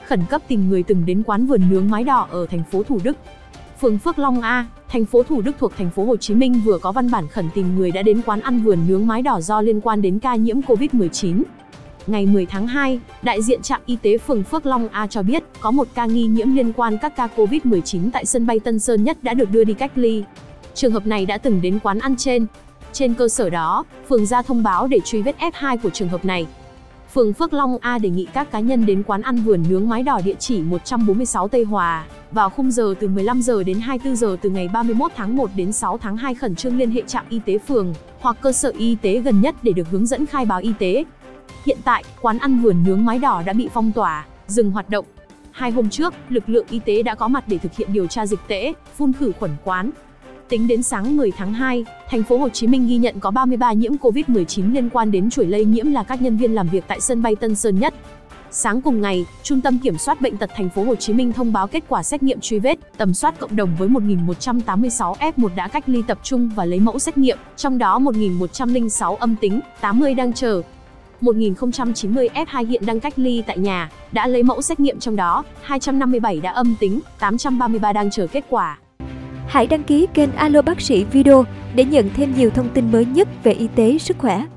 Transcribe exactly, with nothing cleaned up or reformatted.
khẩn cấp tìm người từng đến quán vườn nướng mái đỏ ở thành phố Thủ Đức. Phường Phước Long A, thành phố Thủ Đức thuộc thành phố Hồ Chí Minh vừa có văn bản khẩn tìm người đã đến quán ăn vườn nướng mái đỏ do liên quan đến ca nhiễm Covid mười chín. Ngày mười tháng hai, đại diện trạm y tế phường Phước Long A cho biết có một ca nghi nhiễm liên quan các ca Covid mười chín tại sân bay Tân Sơn Nhất đã được đưa đi cách ly. Trường hợp này đã từng đến quán ăn trên. Trên cơ sở đó, phường ra thông báo để truy vết F hai của trường hợp này. Phường Phước Long A đề nghị các cá nhân đến quán ăn vườn nướng mái đỏ địa chỉ một trăm bốn mươi sáu Tây Hòa vào khung giờ từ mười lăm giờ đến hai mươi tư giờ từ ngày ba mươi mốt tháng một đến sáu tháng hai khẩn trương liên hệ trạm y tế phường hoặc cơ sở y tế gần nhất để được hướng dẫn khai báo y tế. Hiện tại, quán ăn vườn nướng mái đỏ đã bị phong tỏa, dừng hoạt động. Hai hôm trước, lực lượng y tế đã có mặt để thực hiện điều tra dịch tễ, phun khử khuẩn quán. Tính đến sáng mười tháng hai, thành phố Hồ Chí Minh ghi nhận có ba mươi ba nhiễm Covid mười chín liên quan đến chuỗi lây nhiễm là các nhân viên làm việc tại sân bay Tân Sơn Nhất. Sáng cùng ngày, Trung tâm Kiểm soát Bệnh tật thành phố Hồ Chí Minh thông báo kết quả xét nghiệm truy vết, tầm soát cộng đồng với một nghìn một trăm tám mươi sáu F một đã cách ly tập trung và lấy mẫu xét nghiệm, trong đó một nghìn một trăm lẻ sáu âm tính, tám mươi đang chờ. một nghìn không trăm chín mươi F hai hiện đang cách ly tại nhà, đã lấy mẫu xét nghiệm trong đó, hai trăm năm mươi bảy đã âm tính, tám trăm ba mươi ba đang chờ kết quả. Hãy đăng ký kênh Alo Bác sĩ Video để nhận thêm nhiều thông tin mới nhất về y tế sức khỏe.